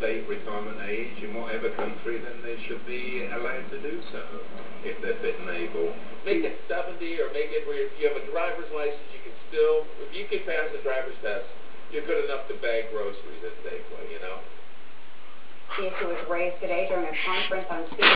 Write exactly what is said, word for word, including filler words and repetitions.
state retirement age in whatever country, then they should be allowed to do so if they're fit and able. Make it seventy, or make it where if you have a driver's license, you can still, if you can pass the driver's test, you're good enough to bag groceries at Safeway, you know? The issue was raised today during a conference on